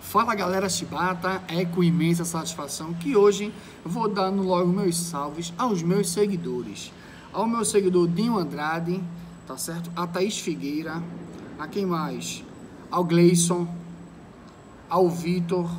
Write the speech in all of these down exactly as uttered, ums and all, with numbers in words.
Fala galera chibata, é com imensa satisfação que hoje vou dando logo meus salves aos meus seguidores. Ao meu seguidor Dinho Andrade, tá certo? A Thaís Figueira, a quem mais? Ao Gleison, ao Vitor,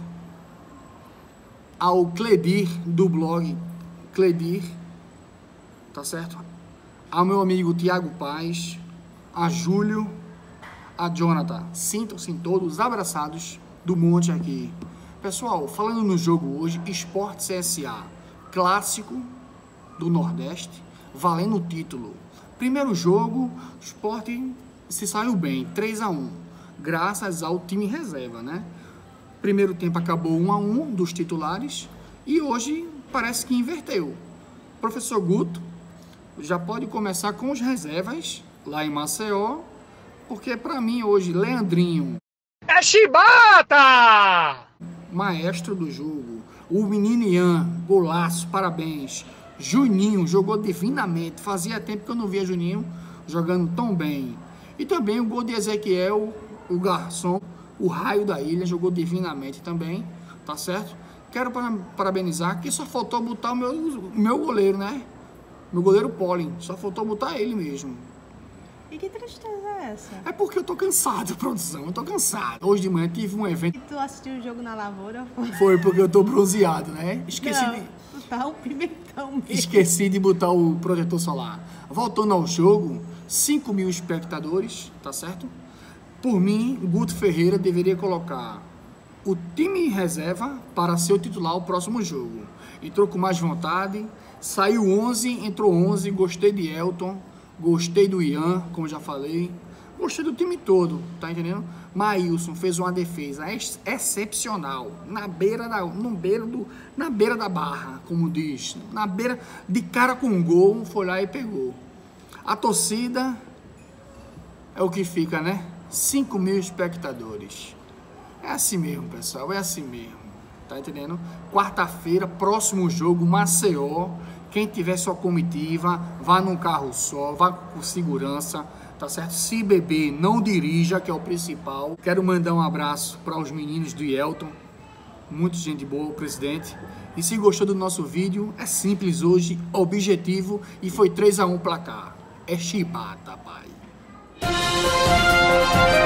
ao Cledir do blog Cledir, tá certo? Ao meu amigo Tiago Paz, a Júlio, a Jonathan. Sintam-se todos abraçados do monte aqui. Pessoal, falando no jogo hoje, Sport C S A, clássico do Nordeste, valendo o título. Primeiro jogo, o Sport se saiu bem, três a um, graças ao time reserva, né? Primeiro tempo acabou um a um dos titulares e hoje parece que inverteu. Professor Guto já pode começar com os reservas lá em Maceió, porque para mim hoje Leandrinho é chibata! Maestro do jogo. O menino Ian, golaço, parabéns. Juninho jogou divinamente. Fazia tempo que eu não via Juninho jogando tão bem. E também o gol de Ezequiel, o garçom, o raio da ilha, jogou divinamente também, tá certo? Quero parabenizar que só faltou botar o meu, o meu goleiro, né? Meu goleiro Pollen. Só faltou botar ele mesmo. E que tristeza é essa? É porque eu tô cansado, produção. Eu tô cansado. Hoje de manhã tive um evento. E tu assistiu o jogo na lavoura? Foi porque eu tô bronzeado, né? Esqueci Não, de... tu tá um pimentão mesmo. Esqueci de botar o protetor solar. Voltando ao jogo, cinco mil espectadores, tá certo? Por mim, Guto Ferreira deveria colocar o time em reserva para ser o titular o próximo jogo. Entrou com mais vontade, saiu onze, entrou onze, gostei de Elton. Gostei do Ian, como já falei. Gostei do time todo, tá entendendo? Maílson fez uma defesa ex excepcional. Na beira da, no beira do, na beira da barra, como diz. Na beira, de cara com um gol, foi lá e pegou. A torcida é o que fica, né? cinco mil espectadores. É assim mesmo, pessoal. É assim mesmo. Tá entendendo? Quarta-feira, próximo jogo, Maceió. Quem tiver sua comitiva, vá num carro só, vá com segurança, tá certo? Se beber, não dirija, que é o principal. Quero mandar um abraço para os meninos do Elton, muita gente boa, o presidente. E se gostou do nosso vídeo, é simples hoje, objetivo, e foi três a um placar. É chibata, pai.